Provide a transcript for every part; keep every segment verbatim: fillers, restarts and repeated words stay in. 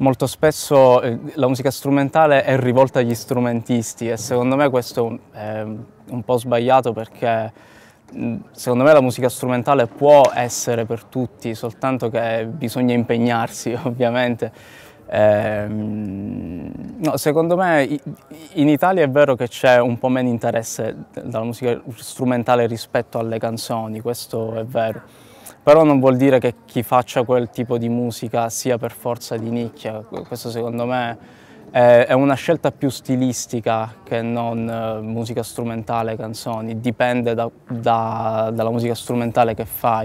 molto spesso eh, la musica strumentale è rivolta agli strumentisti e secondo me questo è un po' sbagliato perché mh, secondo me la musica strumentale può essere per tutti, soltanto che bisogna impegnarsi ovviamente. Eh, no, secondo me in Italia è vero che c'è un po' meno interesse dalla musica strumentale rispetto alle canzoni, questo è vero. Però non vuol dire che chi faccia quel tipo di musica sia per forza di nicchia, questo secondo me è, è una scelta più stilistica che non uh, musica strumentale, canzoni, dipende da, da, dalla musica strumentale che fai.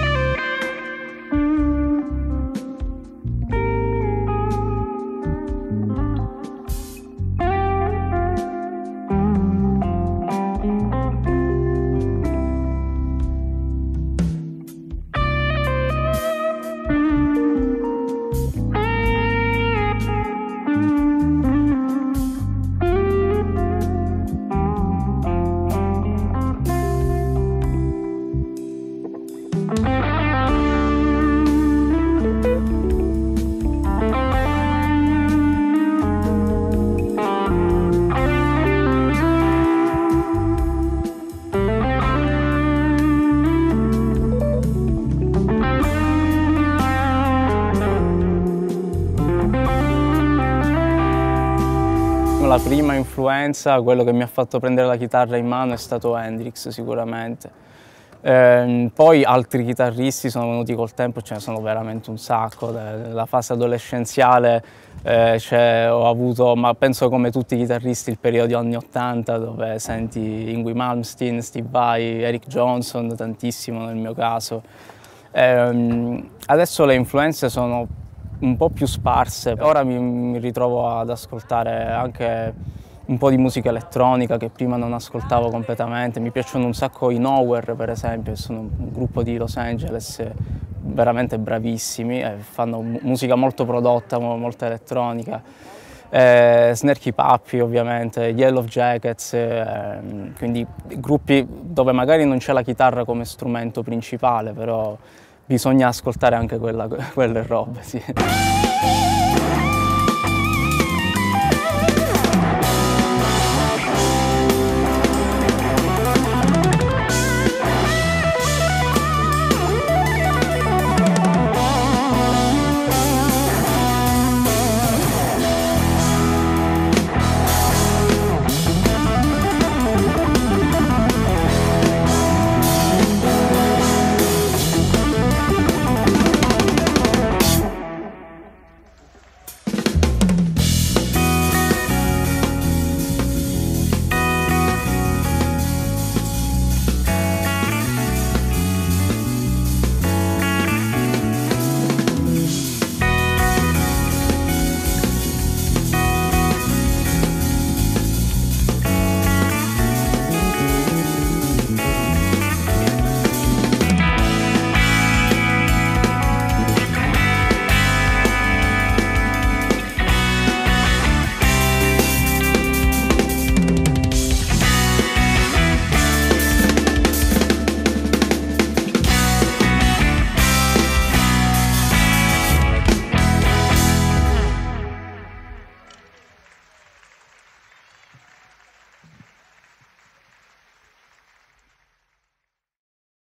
La prima influenza, quello che mi ha fatto prendere la chitarra in mano, è stato Hendrix sicuramente. Eh, poi altri chitarristi sono venuti col tempo, ce ne sono veramente un sacco. Nella fase adolescenziale eh, ho avuto, ma penso come tutti i chitarristi, il periodo anni ottanta dove senti Yngwie Malmsteen, Steve Vai, Eric Johnson, tantissimo nel mio caso. Eh, adesso le influenze sono un po' più sparse, ora mi, mi ritrovo ad ascoltare anche un po' di musica elettronica che prima non ascoltavo completamente. Mi piacciono un sacco i Nowhere, per esempio, sono un gruppo di Los Angeles veramente bravissimi, e fanno musica molto prodotta, molto elettronica. Eh, Snarky Puppy ovviamente, Yellow Jackets, eh, quindi gruppi dove magari non c'è la chitarra come strumento principale, però bisogna ascoltare anche quella, quelle robe, sì.